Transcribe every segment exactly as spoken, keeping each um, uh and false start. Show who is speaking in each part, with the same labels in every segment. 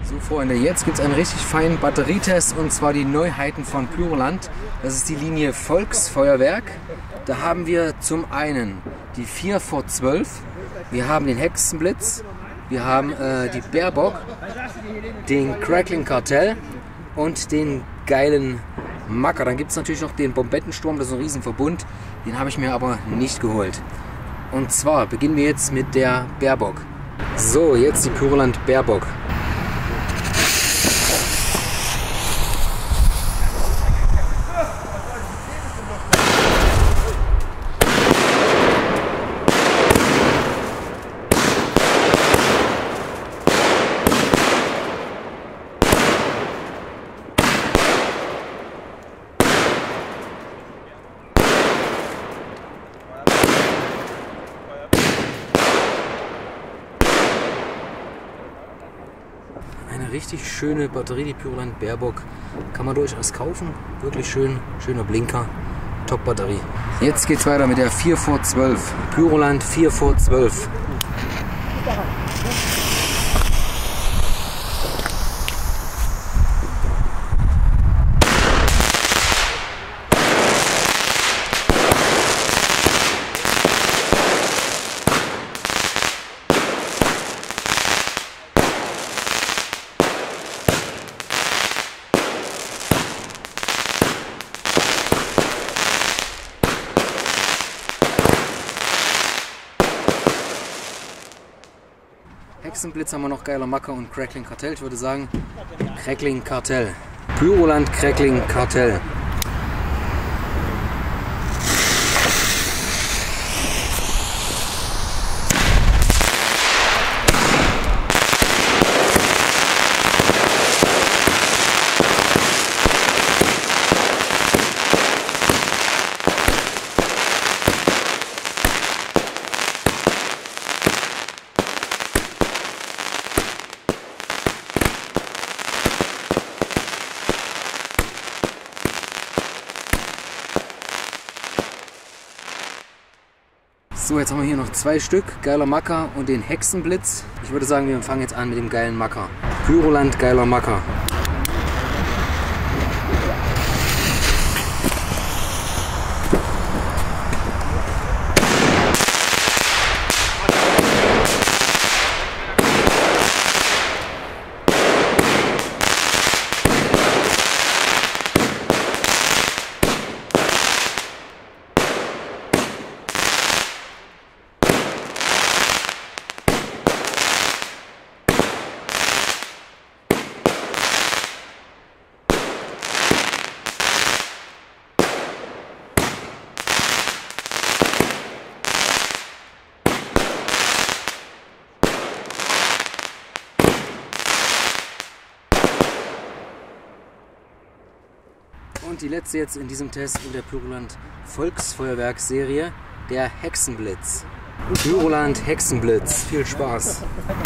Speaker 1: So Freunde, jetzt gibt es einen richtig feinen Batterietest und zwar die Neuheiten von Pyroland. Das ist die Linie Volksfeuerwerk. Da haben wir zum einen die vier vor zwölf, wir haben den Hexenblitz, wir haben äh, die Baerbock, den Crackling Kartell und den geilen Macker. Dann gibt es natürlich noch den Bombettensturm, das ist ein Riesenverbund, den habe ich mir aber nicht geholt. Und zwar beginnen wir jetzt mit der Baerbock. So, jetzt die Pyroland Baerbock. Eine richtig schöne Batterie, die Pyroland Baerbock. Kann man durchaus kaufen. Wirklich schön, schöner Blinker. Top Batterie. Jetzt geht's weiter mit der vier vor zwölf. Pyroland vier vor zwölf. Hexenblitz haben wir noch, geiler Macker und Crackling Kartell. Ich würde sagen, Crackling Kartell. Pyroland Crackling Kartell. So, jetzt haben wir hier noch zwei Stück, geiler Macker und den Hexenblitz. Ich würde sagen, wir fangen jetzt an mit dem geilen Macker. Pyroland geiler Macker. Und die letzte jetzt in diesem Test in der Pyroland Volksfeuerwerk-Serie, der Hexenblitz. Pyroland Hexenblitz. Viel Spaß!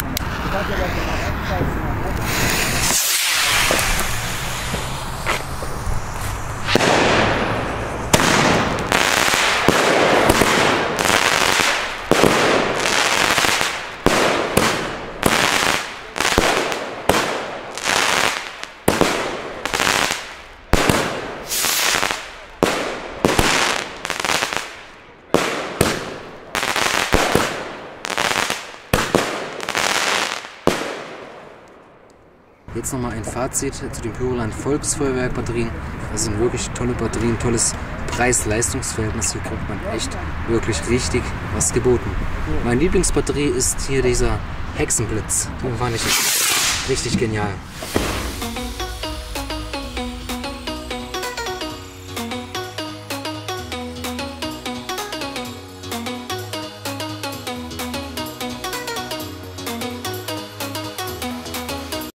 Speaker 1: Jetzt nochmal ein Fazit zu den Pyroland Volksfeuerwerk Batterien. Das sind wirklich tolle Batterien, tolles Preis-Leistungs-Verhältnis. Hier kriegt man echt wirklich richtig was geboten. Meine Lieblingsbatterie ist hier dieser Hexenblitz. Den fand ich richtig genial.